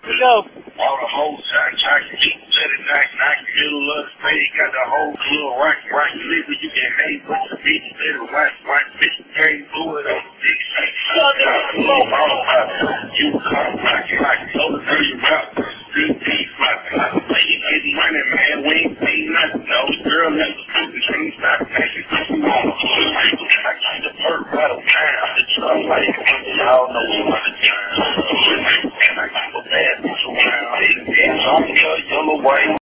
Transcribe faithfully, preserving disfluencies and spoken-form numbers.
Let's go. All the whole shot, shot, keep let it knock, knock, middle of the stage, got the whole club rocky, rocky, liquor, you can hate, but the bitch, let it watch, watch, bitch, can't do it on the dick. You come rocky, rocky, so the dirty rock, D P floppy, when you get money, man, we ain't seen nothing, no, girl, never stupid, can't stop, making you want to pull, I keep the perk out of town, the truck, like, y'all know what the time, and I keep a bad bitch around. It's on the yellow white.